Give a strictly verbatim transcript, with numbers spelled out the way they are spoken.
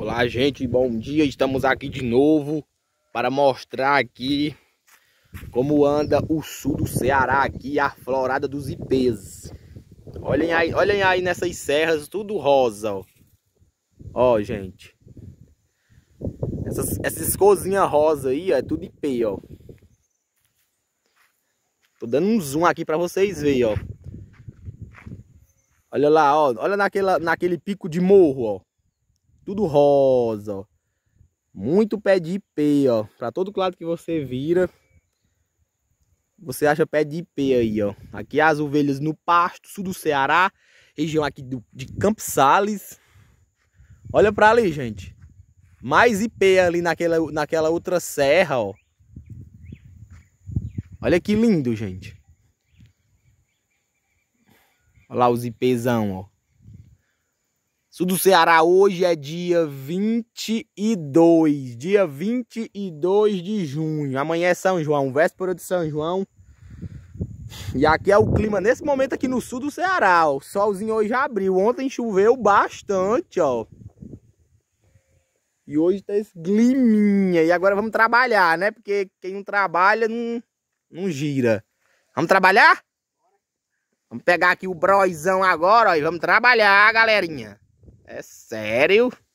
Olá, gente, bom dia. Estamos aqui de novo para mostrar aqui como anda o sul do Ceará, aqui a florada dos ipês. Olhem aí, olhem aí nessas serras, tudo rosa, ó. Ó, gente. Essas, essas cozinhas rosa aí, ó, é tudo ipê, ó. Tô dando um zoom aqui para vocês verem, ó. Olha lá, ó. Olha naquela, naquele pico de morro, ó. Tudo rosa, ó. Muito pé de ipê, ó. Pra todo lado que você vira, você acha pé de ipê aí, ó. Aqui as ovelhas no pasto, sul do Ceará. Região aqui do, de Campos Sales. Olha pra ali, gente. Mais ipê ali naquela, naquela outra serra, ó. Olha que lindo, gente. Olha lá os ipêzão, ó. Sul do Ceará hoje é dia vinte e dois. Dia vinte e dois de junho. Amanhã é São João, véspera de São João. E aqui é o clima nesse momento aqui no sul do Ceará, ó. O solzinho hoje abriu. Ontem choveu bastante, ó. E hoje tá esse climinha. E agora vamos trabalhar, né? Porque quem não trabalha não, não gira. Vamos trabalhar? Vamos pegar aqui o brozão agora, ó. E vamos trabalhar, galerinha. É sério?